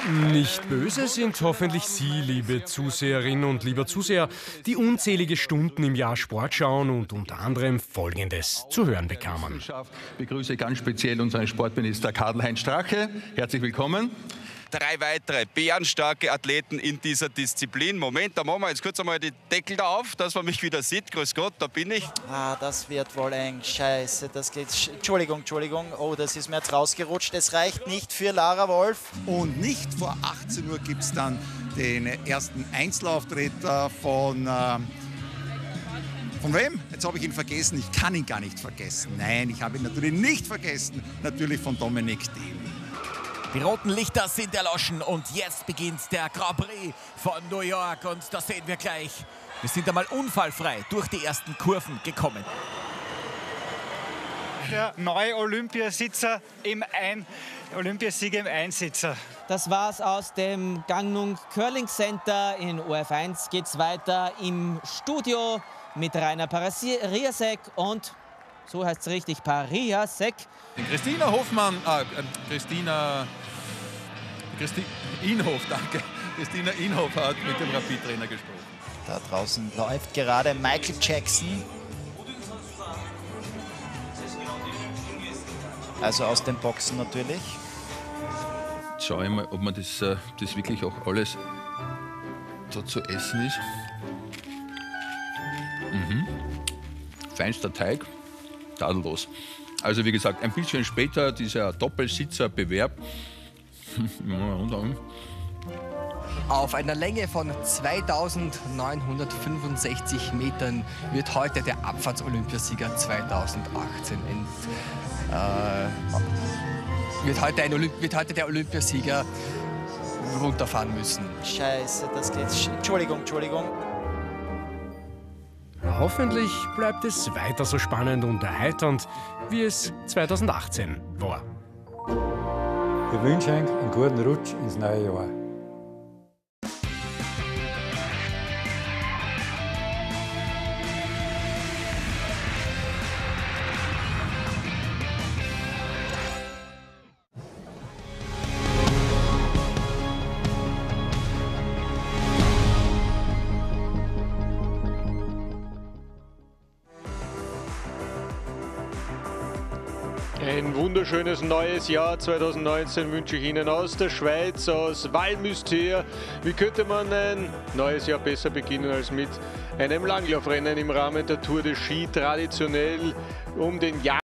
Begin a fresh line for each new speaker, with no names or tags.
Nicht böse sind hoffentlich Sie, liebe Zuseherinnen und lieber Zuseher, die unzählige Stunden im Jahr Sport schauen und unter anderem Folgendes zu hören bekamen.
Ich begrüße ganz speziell unseren Sportminister Karl-Heinz Strache. Herzlich willkommen.
3 weitere bärenstarke Athleten in dieser Disziplin. Moment, da machen wir jetzt kurz einmal die Deckel da auf, dass man mich wieder sieht. Grüß Gott, da bin ich.
Ah, das wird wohl eng. Scheiße, das geht. Entschuldigung. Oh, das ist mir jetzt rausgerutscht. Es reicht nicht für Lara Wolf.
Und nicht vor 18 Uhr gibt es dann den ersten Einzelauftritt von wem? Jetzt habe ich ihn vergessen. Ich kann ihn gar nicht vergessen. Nein, ich habe ihn natürlich nicht vergessen. Natürlich von Dominik Thiem.
Die roten Lichter sind erloschen und jetzt beginnt der Grand Prix von New York und das sehen wir gleich. Wir sind einmal unfallfrei durch die ersten Kurven gekommen.
Der neue Olympiasieger im Einsitzer.
Das war's aus dem Gangnung Curling Center. In ORF1 geht's weiter im Studio mit Rainer Pariasek und so heißt es richtig, Pariasek.
Christina Hofmann, Inhof, danke. Christina Inhof hat mit dem Rapid-Trainer gesprochen.
Da draußen läuft gerade Michael Jackson. Also aus den Boxen natürlich.
Jetzt schaue ich mal, ob man das wirklich auch alles da zu essen ist. Feinster Teig, tadellos. Also wie gesagt, ein bisschen später dieser Doppelsitzer-Bewerb.
Auf einer Länge von 2965 Metern wird heute der Abfahrts-Olympiasieger 2018 wird heute der Olympiasieger runterfahren müssen.
Scheiße, das geht. Entschuldigung.
Hoffentlich bleibt es weiter so spannend und erheiternd, wie es 2018 war.
Ich wünsche euch einen guten Rutsch ins neue Jahr.
Ein wunderschönes neues Jahr 2019 wünsche ich Ihnen aus der Schweiz, aus Valmüsthier. Wie könnte man ein neues Jahr besser beginnen als mit einem Langlaufrennen im Rahmen der Tour de Ski, traditionell um den